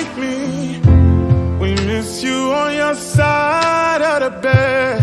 like me. We miss you on your side of the bed.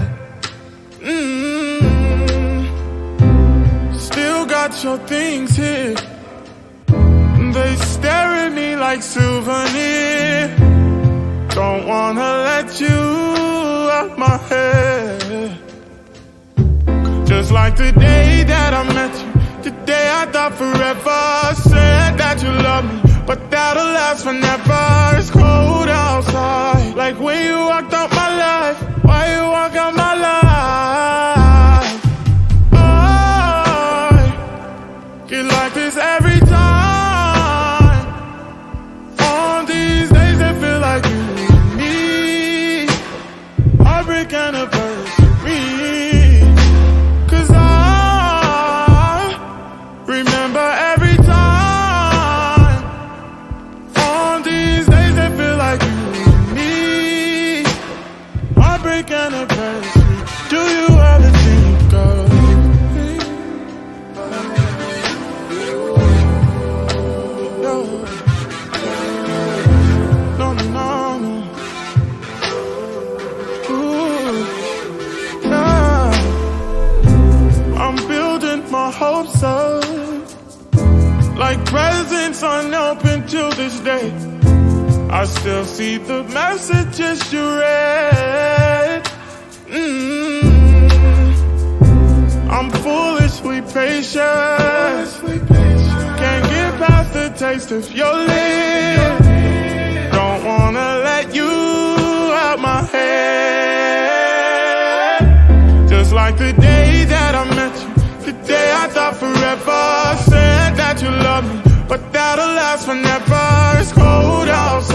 Still got your things here. They stare at me like souvenirs. Don't wanna let you out my head. Just like the day that I met you, the day I thought forever. Said that you love me, but that'll last forever. It's cold outside, like when you walked out my life. Why you walk out my life? I get like this every time. On these days that feel like you and me. Heartbreak Anniversary. 'Cause I remember every time. On these days that feel like you and me. Heartbreak Anniversary. Do you ever think of me? No, no, no, no. Ooh, yeah. I'm building my hopes up, like presents unopened till this day. I still see the messages you read. I'm foolishly patient. Can't get past the taste of your lips. Don't wanna let you out my head. Just like the day that I met you, the day I thought forever. Said that you love me, but that'll last forever. It's cold outside.